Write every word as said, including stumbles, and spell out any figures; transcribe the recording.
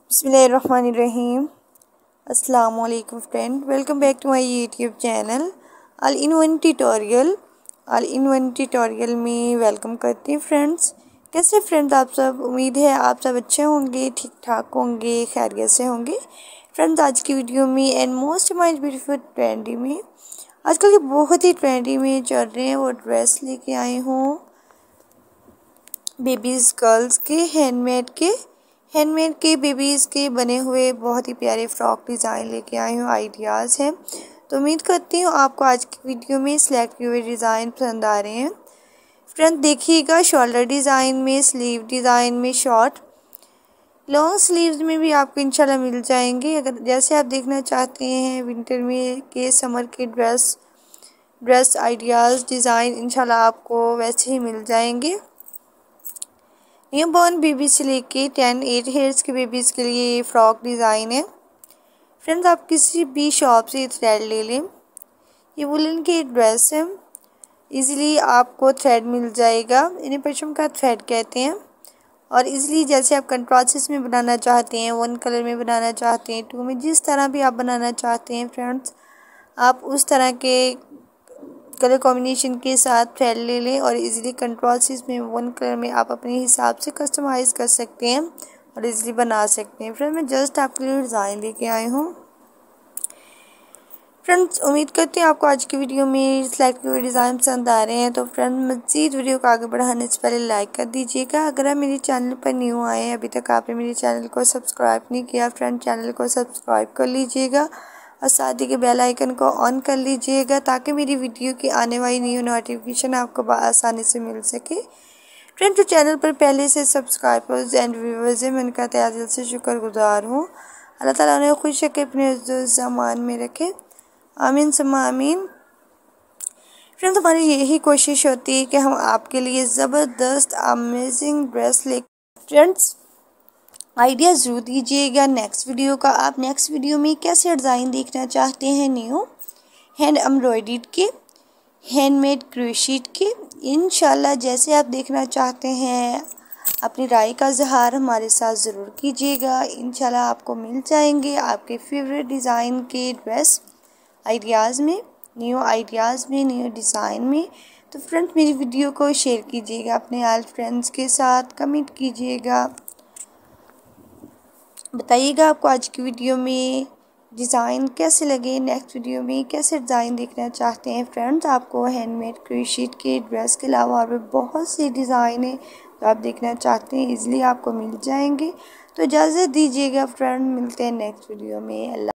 बिस्मिल्लाहिर्रहमानिर्रहीम। अस्सलाम वालेकुम friend, welcome back to my YouTube channel all in one tutorial. All in one tutorial में welcome करती हूँ फ्रेंड्स। कैसे फ्रेंड्स आप सब, उम्मीद है आप सब अच्छे होंगे, ठीक ठाक होंगे, खैरियत से होंगे। फ्रेंड्स आज की वीडियो में and most might beautiful trendy में आजकल के बहुत ही ट्रेंडी में चल रहे हैं वो ड्रेस लेके आई हूँ बेबीज़ गर्ल्स के हैंडमेड के हैंडमेड के बेबीज़ के बने हुए बहुत ही प्यारे फ्रॉक डिज़ाइन लेके आई हूँ, आइडियाज़ हैं। तो उम्मीद करती हूँ आपको आज की वीडियो में सिलेक्ट किए हुए डिज़ाइन पसंद आ रहे हैं। फ्रेंड देखिएगा, शोल्डर डिज़ाइन में, स्लीव डिज़ाइन में, शॉर्ट लॉन्ग स्लीव्स में भी आपको इंशाल्लाह मिल जाएंगे। अगर जैसे आप देखना चाहते हैं विंटर में के समर के ड्रेस ड्रेस आइडियाज़ डिज़ाइन इंशाल्लाह आपको वैसे ही मिल जाएंगे। न्यू बॉर्न बेबी से लेके टेन एट ईयर्स के बेबीज़ के लिए ये फ्रॉक डिज़ाइन है। फ्रेंड्स आप किसी भी शॉप से थ्रेड ले लें, ये वुलन की ड्रेस है, इजीली आपको थ्रेड मिल जाएगा। इन्हें पशम का थ्रेड कहते हैं। और इजीली जैसे आप कंट्रास्ट्स में बनाना चाहते हैं, वन कलर में बनाना चाहते हैं, टू में, जिस तरह भी आप बनाना चाहते हैं फ्रेंड्स आप उस तरह के कलर कॉम्बिनेशन के साथ थ्रेड ले लें और इजीली कंट्रास्ट में वन कलर में आप अपने हिसाब से कस्टमाइज़ कर सकते हैं और इजीली बना सकते हैं। फ्रेंड मैं जस्ट आपके लिए डिज़ाइन लेके आई हूँ। फ्रेंड्स उम्मीद करते हैं आपको आज की वीडियो में सिलेक्ट किए हुए डिज़ाइन पसंद आ रहे हैं। तो फ्रेंड मज़ीद वीडियो को आगे बढ़ाने से पहले लाइक कर दीजिएगा। अगर आप मेरे चैनल पर न्यू आए हैं, अभी तक आपने मेरे चैनल को सब्सक्राइब नहीं किया, फ्रेंड चैनल को सब्सक्राइब कर लीजिएगा और साथ ही के बेल आइकन को ऑन कर लीजिएगा ताकि मेरी वीडियो की आने वाली न्यू नोटिफिकेशन आपको आसानी से मिल सके। फ्रेंड जो चैनल पर पहले से सब्सक्राइबर्स एंड व्यूवर्स हैं मैं उनका तहे दिल से शुक्रगुजार हूँ। अल्लाह ताला उन्हें खुश रखे, अपने ज़मान में रखे, आमीन सुम्मा आमीन। फ्रेंड्स हमारी यही कोशिश होती है कि हम आपके लिए ज़बरदस्त अमेजिंग ड्रेस ले। फ्रेंड्स आइडिया ज़रूर दीजिएगा नेक्स्ट वीडियो का। आप नेक्स्ट वीडियो में कैसे डिज़ाइन देखना चाहते हैं, न्यू हैंड एम्ब्रॉयडर्ड के, हैंडमेड क्रोशेट के, इंशाल्लाह जैसे आप देखना चाहते हैं अपनी राय का इज़हार हमारे साथ ज़रूर कीजिएगा। इंशाल्लाह आपको मिल जाएंगे आपके फेवरेट डिज़ाइन के ड्रेस आइडियाज़ में, न्यू आइडियाज़ में, न्यू डिज़ाइन में। तो फ्रेंड्स मेरी वीडियो को शेयर कीजिएगा अपने आल फ्रेंड्स के साथ, कमेंट कीजिएगा, बताइएगा आपको आज की वीडियो में डिज़ाइन कैसे लगे, नेक्स्ट वीडियो में कैसे डिज़ाइन देखना चाहते हैं। फ्रेंड्स आपको हैंडमेड क्रोशेट के ड्रेस के अलावा और भी बहुत से डिज़ाइन है जो आप देखना चाहते हैं, इजीली आपको मिल जाएंगे। तो इजाज़त दीजिएगा फ्रेंड, मिलते हैं नेक्स्ट वीडियो में। अल्लाह।